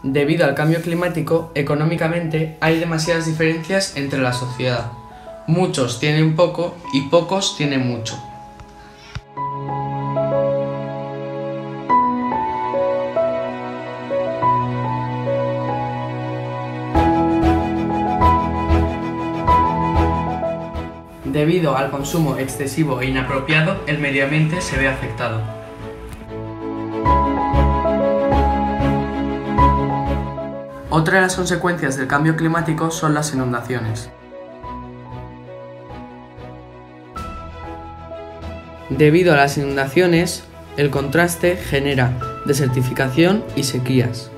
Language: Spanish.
Debido al cambio climático, económicamente hay demasiadas diferencias entre la sociedad. Muchos tienen poco y pocos tienen mucho. Debido al consumo excesivo e inapropiado, el medio ambiente se ve afectado. Otra de las consecuencias del cambio climático son las inundaciones. Debido a las inundaciones, el contraste genera desertificación y sequías.